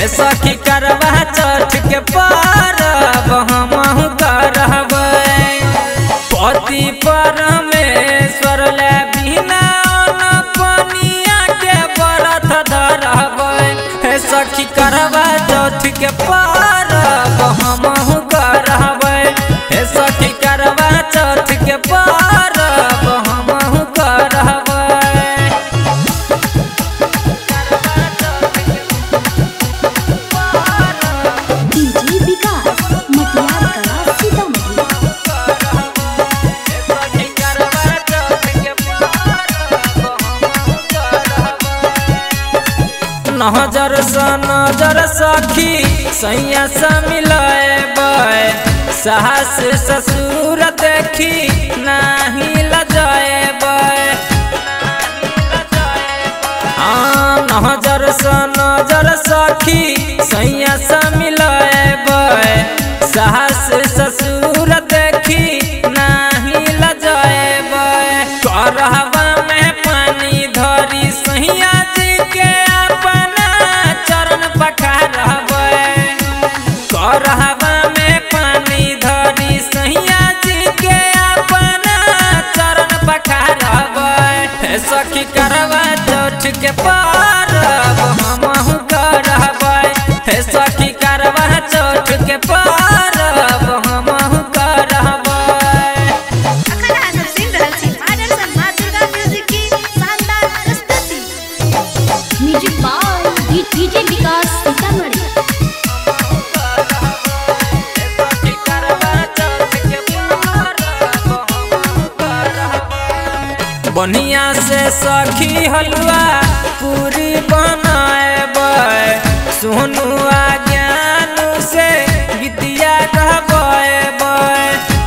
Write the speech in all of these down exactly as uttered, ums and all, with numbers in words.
सखी करवा चौथ के परब हमहु करबै। पति परमेश्वर ले बिना पनिया के व्रत धरबै। सखी करवा चौथ के परब हमहु करबै। सखी करवा चौथ के परब हमहु करबै। नजर से नजर सखी सैया से मिलेबै। सास ससुर देखी नहीं लजाएबै। हाँ नजर से नजर सखी सैया से मिलेबै। सास ससुर देखी नहीं लजाएबै। करहवा में पानी धरी सैया जी के करहवा में पानी धरी सैया जी के अपना चरण पखारबै। सखी करवा चौथ के परब हमहु करबै। सखी करवा चौथ के परब हमहु करबै। अखन अहाँ सब सुनि रहल छी आदर्श मां दुर्गा म्यूजिक की शानदार प्रस्तुति। Music by DJ Vikas Sitamarhi. बढ़िया से सखी हलवा पूरी बनाएबै। सोनू आ ज्ञानू से गीतिया गवाएबै।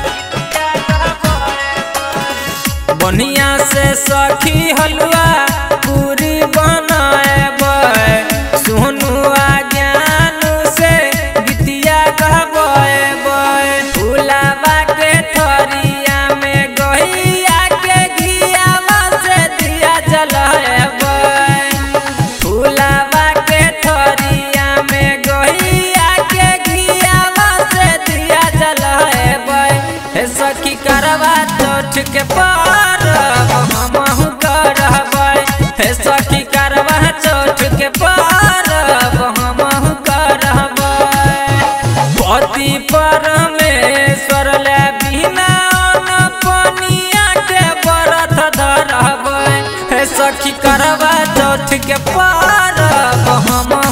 बढ़िया से सखी हलवा पूरी बनाएबै। सोनू आ ज्ञानू से गीतिया गवाएबै। फुलावा के थरिया में गहिया के घियावा से दिया जलाएबै। फुलावा के थरिया में गहिया के घियावा से दिया जलाएबै। सखी करवा चौथ के परब हमहु करबै। सखी करवा चौथ के परब हमहु करबै। पति परमेश्वर ले बिना पनिया के व्रत धरबै। सखी करवा चौथ के परब हम